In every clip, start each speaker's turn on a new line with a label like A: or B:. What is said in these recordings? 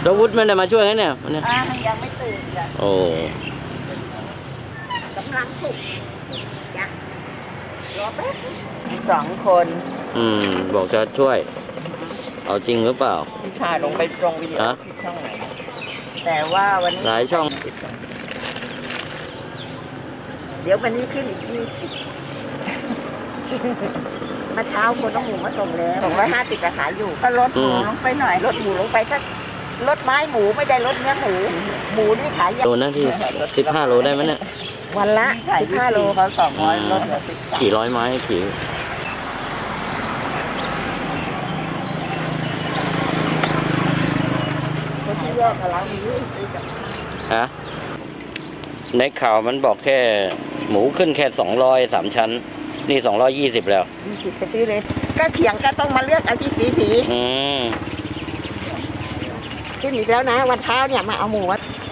A: แล้ววุฒิไม่ได้มาช่วยกันเนี่ยวันนี้
B: ยังไม่ตื่นจ้ะ
A: โอ้
B: กำลังสุกจ้ะรอแป๊บ2 คน
A: บอกจะช่วยเอาจริงหรือเปล่า
B: ถ่ายลงไปตรงวิดีโอช่องไหนแต่ว่าวันนี้
A: หลายช่อง
B: เดี๋ยววันนี้ขึ้นอีก20มาเช้าคนต้องหมูมาส่งแล้ว250จะขายอยู่ก็ลดหมูลงไปหน่อยลดหมูลงไปสักลดไม้หมูไม่ได้ลดเนื้อหมูนี่ขาย
A: โลนะที่15 โลได้ไหมเนี่ย
B: วันละ15 โลเขา200ลดเหลือ10
A: กี่ร้อยไม้กี่ฮะในข่าวมันบอกแค่หมูขึ้นแค่200 3 ชั้นนี่220แล้ว
B: 20ไปซื้อเลยก็เถียงก็ต้องมาเลือกเอาที่สีขึ้นอีกแล้วนะวันเช้าเนี่ยมาเอาหมู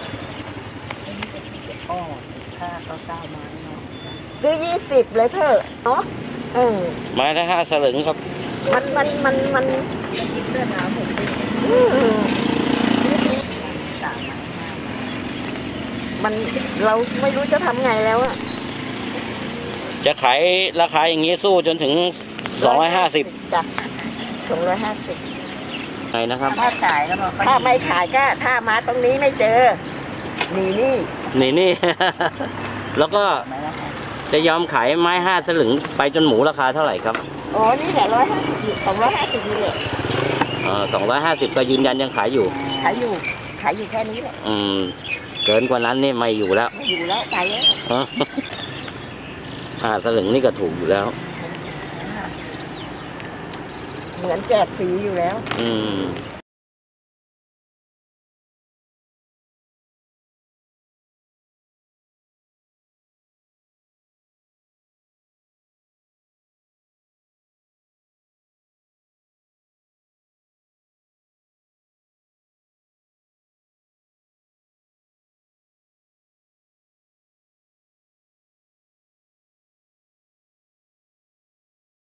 B: ค่าก็9 มาซื้อ20เลยเถอะเนาะ
A: ไม้ละ5 สลึงครับ
B: มันเสื้อหนาวมันเราไม่รู้จะทำไงแล้วอะ
A: จะขายราคาอย่างนี้สู้จนถึง250
B: จ้ะ250
A: ไงนะครับ
B: ถ้าขายแล้วถ้าไม่ขายก็ถ้ามาตรงนี้ไม่เจอนี่
A: แล้วก็จะยอมขายไม้5 สลึงไปจนหมูราคาเท่าไหร่ครับ
B: อ๋อนี่แหละ250นี่แหละ
A: 250ก็ยืนยันยังขายอยู่
B: แค่นี้แหละ
A: เกินกว่านั้นนี่ไม่อยู่แล้ว
B: ไปแล้ว
A: 5 สลึงนี่ก็ถูกอยู่แล้ว
B: เหมือนแจกฟรีอยู่แล้ว